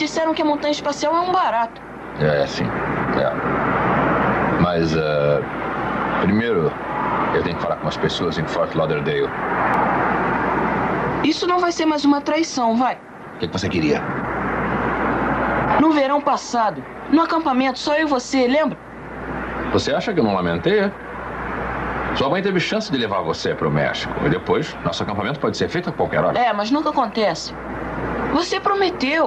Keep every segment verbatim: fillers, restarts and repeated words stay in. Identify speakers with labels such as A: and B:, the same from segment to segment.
A: disseram que a montanha espacial é um barato.
B: É, sim. É. Mas, uh, primeiro, eu tenho que falar com as pessoas em Fort Lauderdale.
A: Isso não vai ser mais uma traição, vai.
B: O que, que você queria?
A: No verão passado, no acampamento, só eu e você, lembra?
B: Você acha que eu não lamentei, é? Sua mãe teve chance de levar você para o México. E depois, nosso acampamento pode ser feito a qualquer hora.
A: É, mas nunca acontece. Você prometeu.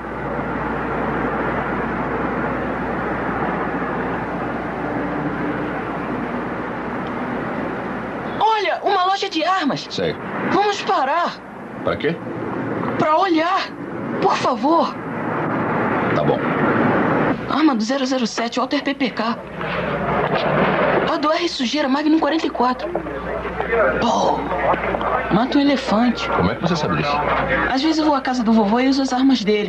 A: Olha, uma loja de armas.
B: Sei.
A: Vamos parar.
B: Para quê?
A: Para olhar. Por favor.
B: Tá bom.
A: Arma do zero zero sete, Walter P P K. A do R Sujeira, Magnum quarenta e quatro. Pô, mata um elefante.
B: Como é que você sabe disso?
A: Às vezes eu vou à casa do vovô e uso as armas dele.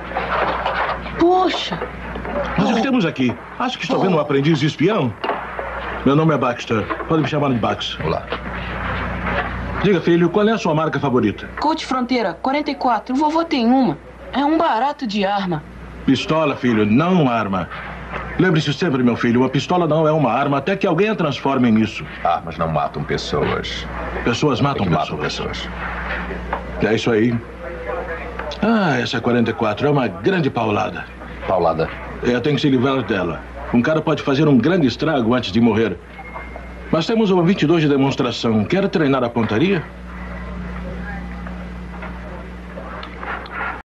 A: Poxa.
C: Mas o que temos aqui? Acho que estou vendo um aprendiz de espião. Meu nome é Baxter. Pode me chamar de Bax.
B: Olá.
C: Diga, filho, qual é a sua marca favorita?
A: Colt Fronteira, quarenta e quatro. O vovô tem uma. É um barato de arma.
C: Pistola, filho, não arma. Lembre-se sempre, meu filho, uma pistola não é uma arma até que alguém a transforme nisso.
B: Armas não matam pessoas.
C: Pessoas matam
B: é que
C: pessoas.
B: matam pessoas.
C: É isso aí. Ah, essa quarenta e quatro é uma grande paulada.
B: Paulada?
C: É, tem que se livrar dela. Um cara pode fazer um grande estrago antes de morrer. Mas temos uma vinte e dois de demonstração. Quer treinar a pontaria?